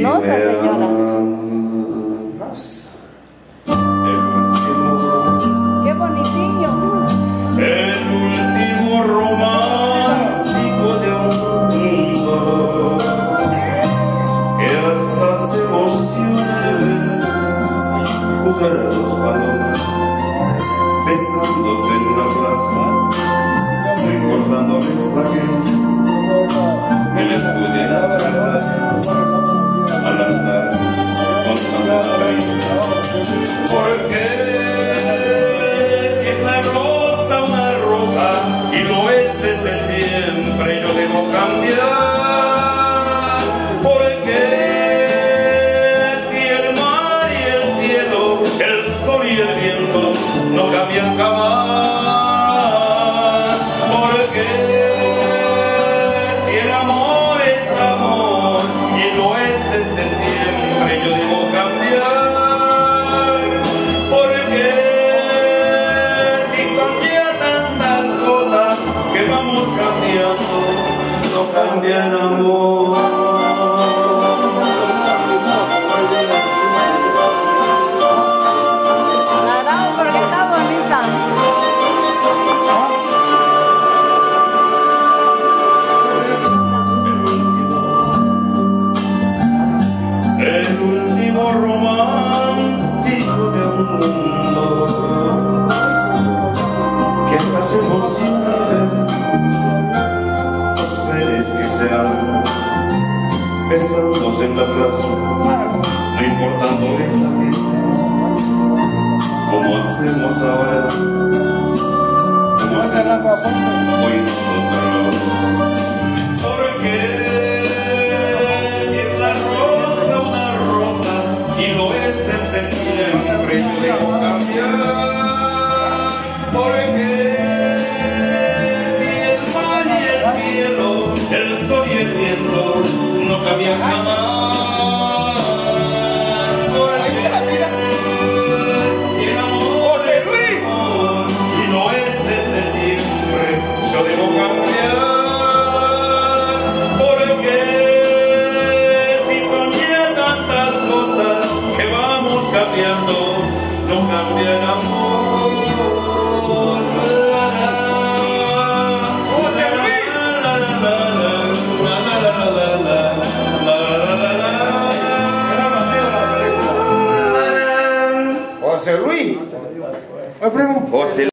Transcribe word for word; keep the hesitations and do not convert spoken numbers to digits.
hermosa señora. El último, Qué bonitillo. el último romántico de un mundo que hasta se emociona de ver jugar a dos palomas besándose en una plaza, no importándoles la gente que les pudiera hacer daño al andar con tanta prisa. Porque si es la rosa una rosa y lo es desde siempre, yo debo cambiar. Porque si el mar y el cielo, el sol y el viento no cambian jamás. Porque si el amor es amor y lo es desde siempre, yo debo cambiar. Porque si son ya tantas cosas que vamos cambiando, no cambian amor. El último romántico de un mundo que hasta se emociona ver los seres que se aman besándose en la plaza, no importándoles la gente, como hacemos ahora, como hacemos hoy nosotros. Porque si es la rosa una rosa y lo es desde siempre, yo debo cambiar. Porque si el mar y el cielo, el sol y el viento no cambian jamás. Porque si el amor es amor y lo es desde siempre, yo debo cambiar. Porque si son ya tantas cosas que vamos cambiando, no cambian amor. La, la, la, la, la, la, la, la, la, la, la. José Luis. José